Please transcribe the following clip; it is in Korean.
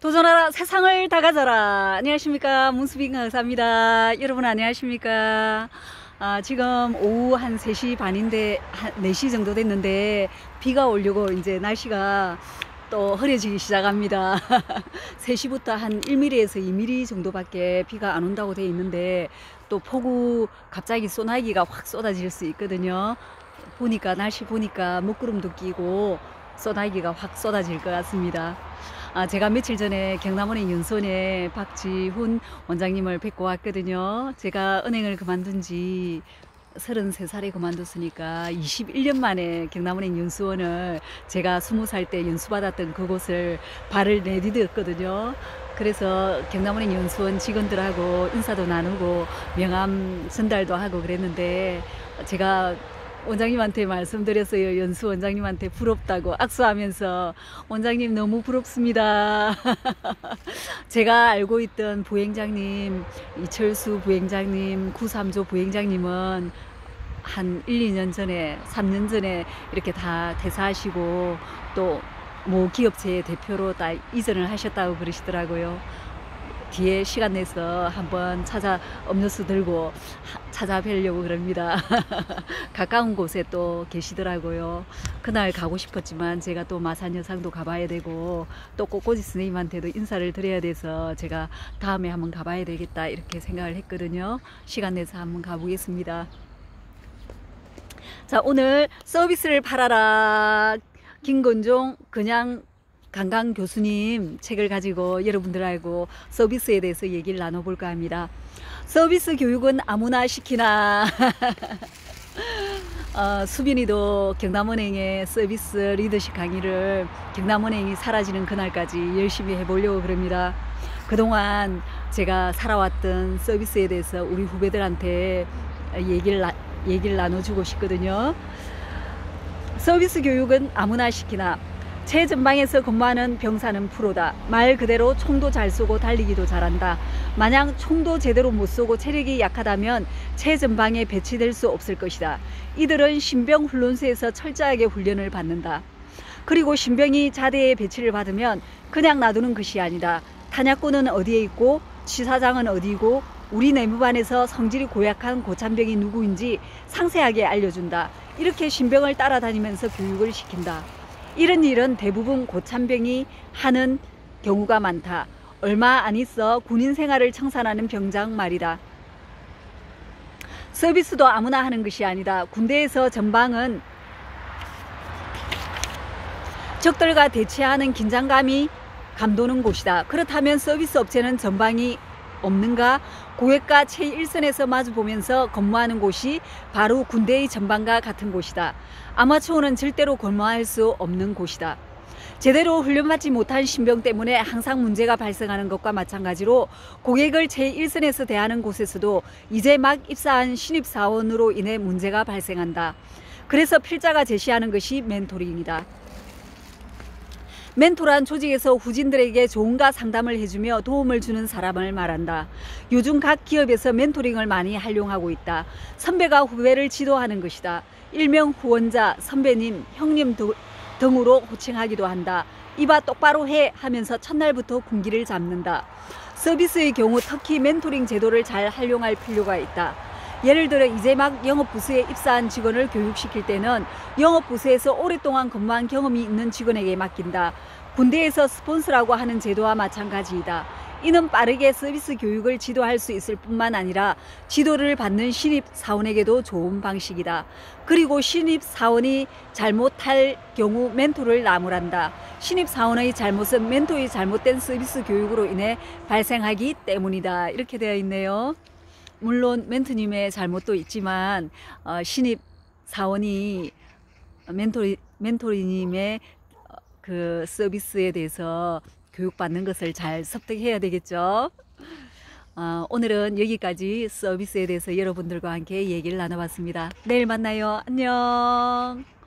도전하라 세상을 다 가져라. 안녕하십니까, 문수빈 강사입니다. 여러분 안녕하십니까. 지금 오후 한 3시 반인데 한 4시 정도 됐는데 비가 오려고 이제 날씨가 또 흐려지기 시작합니다. 3시부터 한 1mm에서 2mm 정도밖에 비가 안 온다고 되어 있는데 또 폭우 갑자기 소나기가 확 쏟아질 수 있거든요. 날씨 보니까 먹구름도 끼고 소나기가 확 쏟아질 것 같습니다. 제가 며칠 전에 경남은행 연수원에 박지훈 원장님을 뵙고 왔거든요. 제가 은행을 그만둔 지 33살에 그만뒀으니까 21년 만에 경남은행 연수원을 제가 20살 때 연수받았던 그곳을 발을 내디뎠거든요. 그래서 경남은행 연수원 직원들하고 인사도 나누고 명함 전달도 하고 그랬는데 제가 원장님한테 말씀드렸어요. 연수 원장님한테 부럽다고 악수하면서 원장님 너무 부럽습니다. 제가 알고 있던 부행장님, 이철수 부행장님, 93조 부행장님은 한 1, 2년 전에 3년 전에 이렇게 다 퇴사하시고 또 모 기업체의 대표로 다 이전을 하셨다고 그러시더라고요. 뒤에 시간 내서 한번 음료수 들고 찾아뵈려고 그럽니다. 가까운 곳에 또 계시더라고요. 그날 가고 싶었지만 제가 또 마산여상도 가봐야 되고 또 꽃꽂이 선생님한테도 인사를 드려야 돼서 제가 다음에 한번 가봐야 되겠다 이렇게 생각을 했거든요. 시간 내서 한번 가보겠습니다. 자, 오늘 서비스를 팔아라 김건종 그냥 강강 교수님 책을 가지고 여러분들하고 서비스에 대해서 얘기를 나눠볼까 합니다. 서비스 교육은 아무나 시키나. 수빈이도 경남은행의 서비스 리더십 강의를 경남은행이 사라지는 그날까지 열심히 해보려고 그럽니다. 그동안 제가 살아왔던 서비스에 대해서 우리 후배들한테 얘기를 나눠주고 싶거든요. 서비스 교육은 아무나 시키나. 최전방에서 근무하는 병사는 프로다. 말 그대로 총도 잘 쏘고 달리기도 잘한다. 만약 총도 제대로 못 쏘고 체력이 약하다면 최전방에 배치될 수 없을 것이다. 이들은 신병 훈련소에서 철저하게 훈련을 받는다. 그리고 신병이 자대에 배치를 받으면 그냥 놔두는 것이 아니다. 탄약고는 어디에 있고 취사장은 어디고 우리 내무반에서 성질이 고약한 고참병이 누구인지 상세하게 알려준다. 이렇게 신병을 따라다니면서 교육을 시킨다. 이런 일은 대부분 고참병이 하는 경우가 많다. 얼마 안 있어 군인 생활을 청산하는 병장 말이다. 서비스도 아무나 하는 것이 아니다. 군대에서 전방은 적들과 대치하는 긴장감이 감도는 곳이다. 그렇다면 서비스 업체는 전방이 없는가? 고객과 최일선에서 마주보면서 근무하는 곳이 바로 군대의 전방과 같은 곳이다. 아마추어는 절대로 근무할 수 없는 곳이다. 제대로 훈련받지 못한 신병 때문에 항상 문제가 발생하는 것과 마찬가지로 고객을 최일선에서 대하는 곳에서도 이제 막 입사한 신입사원으로 인해 문제가 발생한다. 그래서 필자가 제시하는 것이 멘토링이다. 멘토란 조직에서 후진들에게 조언과 상담을 해주며 도움을 주는 사람을 말한다. 요즘 각 기업에서 멘토링을 많이 활용하고 있다. 선배가 후배를 지도하는 것이다. 일명 후원자, 선배님, 형님 등으로 호칭하기도 한다. 이봐 똑바로 해 하면서 첫날부터 군기를 잡는다. 서비스의 경우 특히 멘토링 제도를 잘 활용할 필요가 있다. 예를 들어 이제 막 영업부서에 입사한 직원을 교육시킬 때는 영업부서에서 오랫동안 근무한 경험이 있는 직원에게 맡긴다. 군대에서 스폰서라고 하는 제도와 마찬가지이다. 이는 빠르게 서비스 교육을 지도할 수 있을 뿐만 아니라 지도를 받는 신입사원에게도 좋은 방식이다. 그리고 신입사원이 잘못할 경우 멘토를 나무란다. 신입사원의 잘못은 멘토의 잘못된 서비스 교육으로 인해 발생하기 때문이다. 이렇게 되어 있네요. 물론 멘토님의 잘못도 있지만 신입 사원이 멘토님의 그 서비스에 대해서 교육받는 것을 잘 습득해야 되겠죠. 오늘은 여기까지 서비스에 대해서 여러분들과 함께 얘기를 나눠봤습니다. 내일 만나요. 안녕.